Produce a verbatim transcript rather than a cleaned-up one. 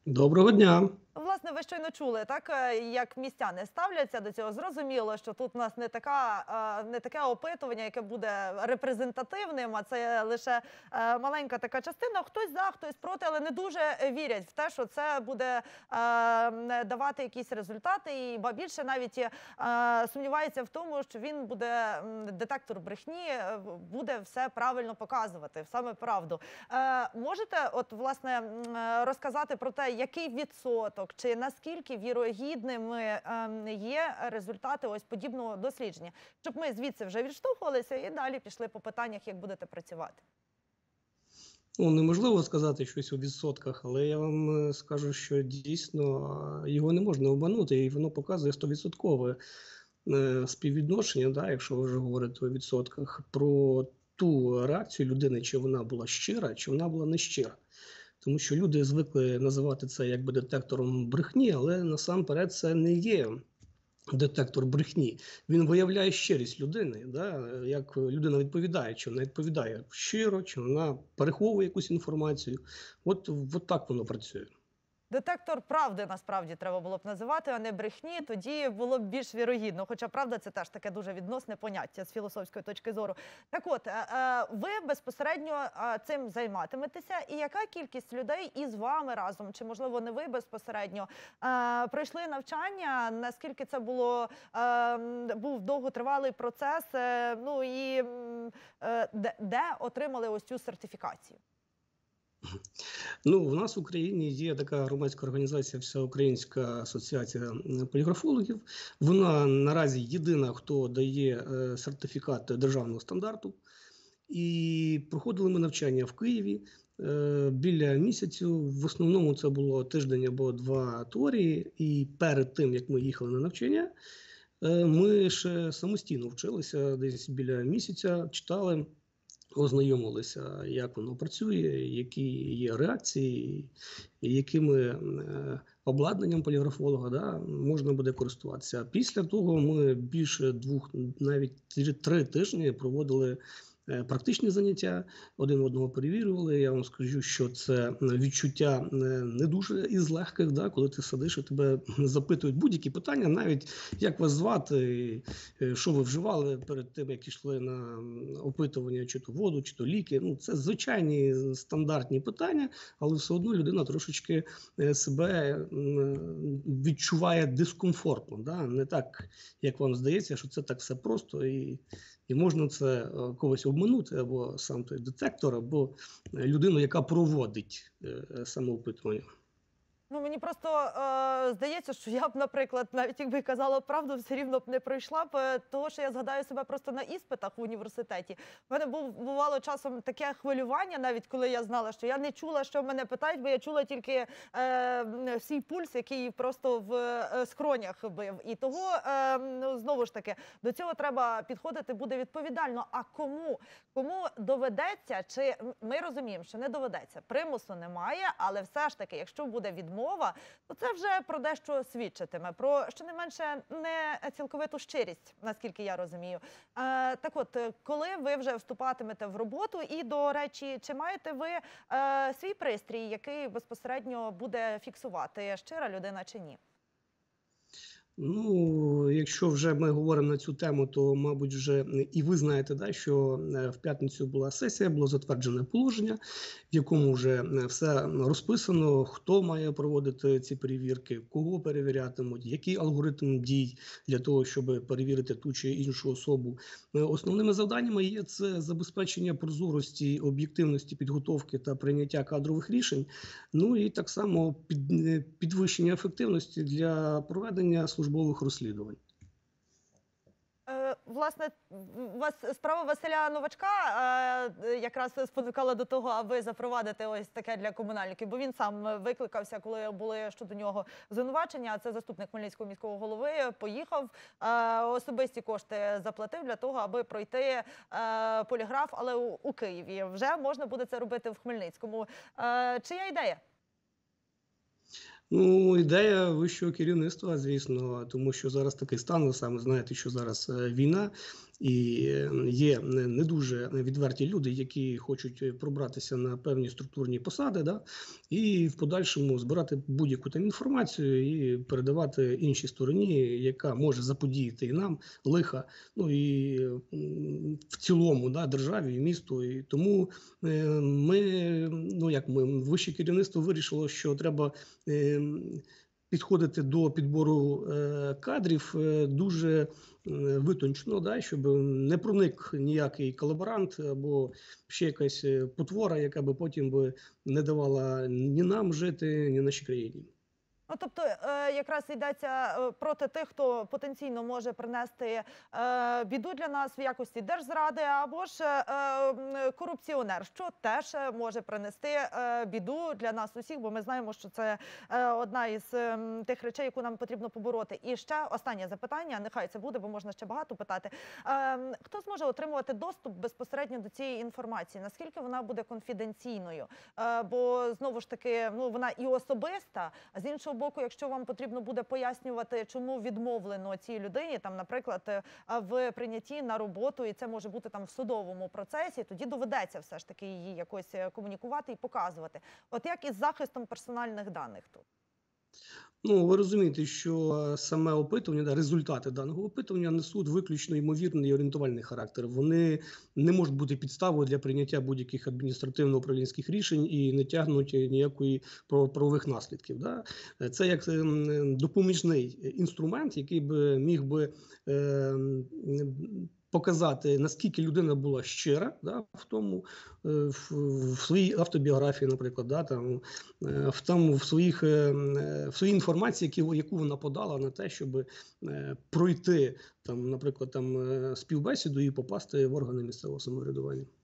Доброго дня. Власне, ви щойно чули, так, е, як містяни ставляться до цього. Зрозуміло, що тут у нас не така, е, не таке опитування, яке буде репрезентативним, а це лише е, маленька така частина. Хтось за, хтось проти, але не дуже вірять в те, що це буде е, давати якісь результати. І ба більше навіть е, сумнівається в тому, що він буде детектор брехні, е, буде все правильно показувати, саме правду. Е, можете, от власне, розказати про те, який відсоток чи наскільки вірогідними ем, є результати ось подібного дослідження, щоб ми звідси вже відштовхувалися і далі пішли по питаннях, як будете працювати? Ну, неможливо сказати щось у відсотках, але я вам е, скажу, що дійсно а, його не можна обманути, і воно показує стовідсоткове е, співвідношення, да, якщо ви вже говорите у відсотках, про ту реакцію людини, чи вона була щира, чи вона була нещира. Тому що люди звикли називати це якби детектором брехні, але насамперед це не є детектор брехні. Він виявляє щирість людини, да? Як людина відповідає, чи вона відповідає щиро, чи вона переховує якусь інформацію. От, от так воно працює. Детектор правди насправді треба було б називати, а не брехні, тоді було б більш вірогідно. Хоча правда це теж таке дуже відносне поняття з філософської точки зору. Так от, е, е, ви безпосередньо е, цим займатиметеся, і яка кількість людей із вами разом, чи можливо не ви безпосередньо, е, пройшли навчання, наскільки це було, е, був довготривалий процес, е, ну і е, де, де отримали ось цю сертифікацію? Ну, у нас в Україні є така громадська організація Всеукраїнська асоціація поліграфологів. Вона наразі єдина, хто дає е, сертифікат державного стандарту. І проходили ми навчання в Києві е, біля місяцю. В основному це було тиждень або два теорії. І перед тим, як ми їхали на навчання, е, ми ще самостійно вчилися десь біля місяця, читали, ознайомилися, як воно працює, які є реакції, і якими е, обладнанням поліграфолога да, можна буде користуватися. Після того ми більше двох, навіть три тижні проводили е, практичні заняття, один одного перевірювали. Я вам скажу, що це відчуття е, не дуже із легких, да, коли ти сидиш і тебе запитують будь-які питання, навіть як вас звати, е, що ви вживали перед тим, як йшли на опитування, чи то воду, чи то ліки. Ну, це звичайні стандартні питання, але все одно людина трошечки е, себе е, відчуває дискомфортно. Да? Не так, як вам здається, що це так все просто і, і можна це е, когось обманути, або сам той детектор, або людину, яка проводить е, самоопитування. Ну, мені просто е, здається, що я б, наприклад, навіть якби казала правду, все рівно б не пройшла б, е, того, що я згадаю себе просто на іспитах в університеті. У мене був, бувало часом таке хвилювання, навіть коли я знала, що я не чула, що мене питають, бо я чула тільки е, свій пульс, який просто в е, скронях бив. І того, е, ну, знову ж таки, до цього треба підходити буде відповідально. А кому? Кому доведеться, чи ми розуміємо, що не доведеться, примусу немає, але все ж таки, якщо буде відмова, мова, то це вже про дещо свідчитиме, про щонайменше не цілковиту щирість, наскільки я розумію. Е, так от, коли ви вже вступатимете в роботу, і, до речі, чи маєте ви е, свій пристрій, який безпосередньо буде фіксувати, щира людина чи ні? Ну, якщо вже ми говоримо на цю тему, то, мабуть, вже і ви знаєте, да, що в п'ятницю була сесія, було затверджене положення, в якому вже все розписано, хто має проводити ці перевірки, кого перевірятимуть, який алгоритм дій для того, щоб перевірити ту чи іншу особу. Основними завданнями є це забезпечення прозорості, об'єктивності підготовки та прийняття кадрових рішень, ну і так само під, підвищення ефективності для проведення службових розслідувань. Е, власне, вас справа Василя Новачка е, якраз спонукала до того, аби запровадити ось таке для комунальників, бо він сам викликався, коли були щодо нього звинувачення. Це заступник Хмельницького міського голови, поїхав, е, особисті кошти заплатив для того, аби пройти е, поліграф, але у, у Києві. Вже можна буде це робити в Хмельницькому. Е, чия ідея? Ну, ідея вищого керівництва, звісно, тому що зараз такий стан, ви саме знаєте, що зараз е, війна, і е, є не не дуже відверті люди, які хочуть пробратися на певні структурні посади, да, і в подальшому збирати будь-яку там інформацію і передавати іншій стороні, яка може заподіяти і нам лиха, ну і м, в цілому, да, державі і місту. І тому е, ми, ну як ми, вище керівництво вирішило, що треба е, підходити до підбору е, кадрів е, дуже е, витончено, да, щоб не проник ніякий колаборант або ще якась е, потвора, яка би потім би не давала ні нам жити, ні нашій країні. Ну, тобто, е, якраз йдеться е, проти тих, хто потенційно може принести е, біду для нас в якості держзради або ж е, м, корупціонер, що теж е, може принести е, біду для нас усіх, бо ми знаємо, що це е, одна із е, м, тих речей, яку нам потрібно побороти. І ще останнє запитання, нехай це буде, бо можна ще багато питати. Е, хто зможе отримувати доступ безпосередньо до цієї інформації? Наскільки вона буде конфіденційною? Е, бо, знову ж таки, ну, вона і особиста, а з іншого боку, якщо вам потрібно буде пояснювати, чому відмовлено цій людині, там, наприклад, е, в прийнятті на роботу, і це може бути там в судовому процесі, тоді доведеться все ж таки її якось е, комунікувати і показувати. От як із захистом персональних даних тут? Ну, ви розумієте, що е, саме опитування, да, результати даного опитування несуть виключно ймовірний і орієнтувальний характер. Вони не можуть бути підставою для прийняття будь-яких адміністративно-управлінських рішень і не тягнуть ніякої прав- правових наслідків. Да? Е, Це як ем, допоміжний інструмент, який би міг би е, м, показати, наскільки людина була щира, да, в тому, е, в, в своїй автобіографії, наприклад, да, там, е, в тому, в своїх е, е, в своїй інформації, які, яку вона подала на те, щоб е, пройти там, наприклад, там е, співбесіду і попасти в органи місцевого самоврядування.